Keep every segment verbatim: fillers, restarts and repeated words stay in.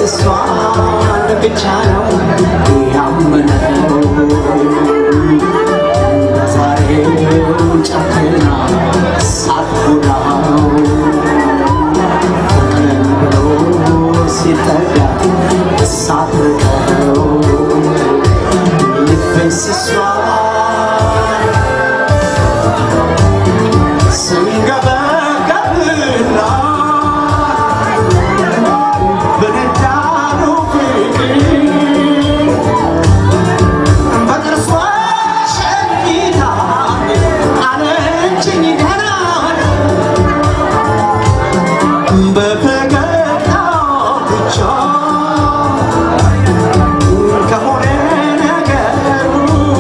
እሷን ብቻ ነው ያመነው ዛሬው ጨክና ሳትጎዳው ፍቅርን ብሎ ሲጠጋ ሳትርቀው ልቤስ እሷን ስንገበገብና በነዳነው ፍቅር በጥርሷ ሸኝታ አለችኝ ገና በፈገግታ ብቻ ከሆነ ነገሩ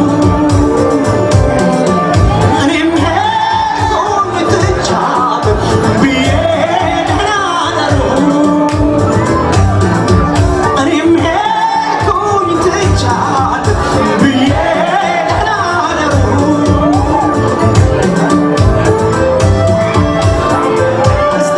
እኔም ሄድኩኝ ትቻት ብዬ ደህና አደሩ እኔም ሄድኩኝ ትቻት ብዬ ደህና አደሩ እስቲ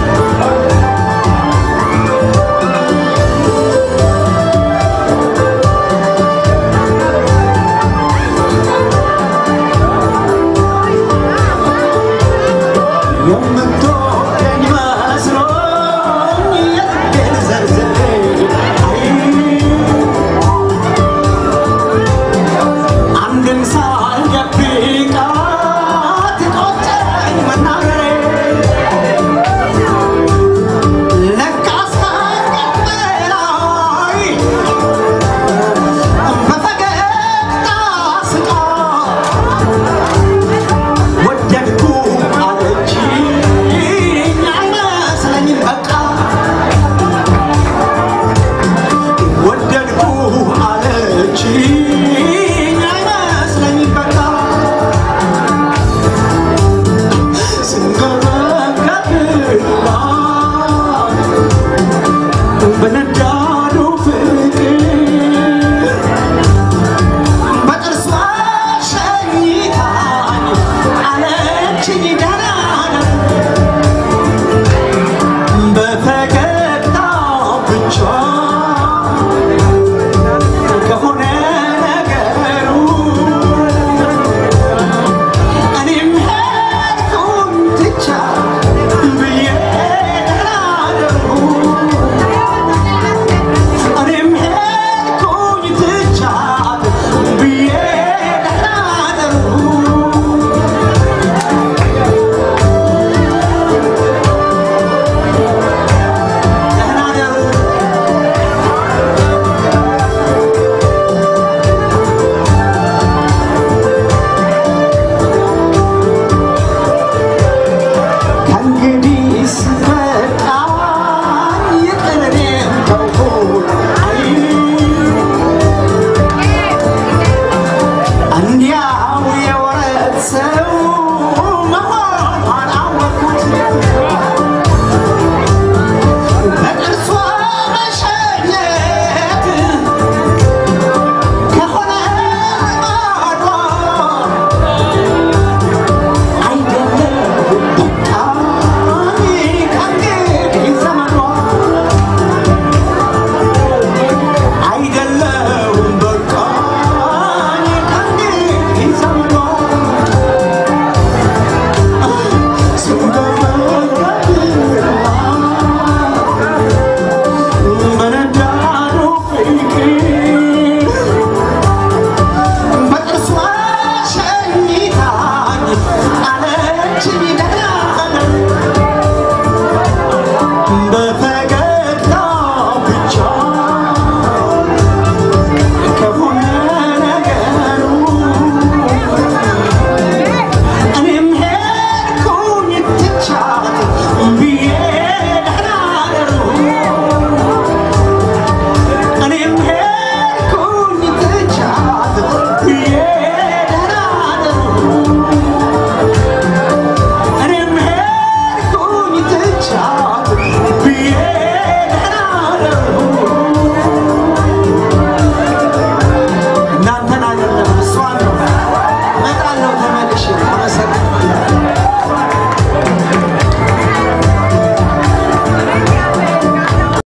የምትወደኝ መስሎኝ የልቤን ዘርዝሬ አንድም ሳልደብቃት ቆጨኝ መናገሬ ለካስ ከአንገት በላይ በፈገግታ ስቃ ወደድኩ አለችኝ አይመስለኝም በቃ ወደድኩ አለችኝ አይመስለኝም በቃ ስንገበገብና በነዳ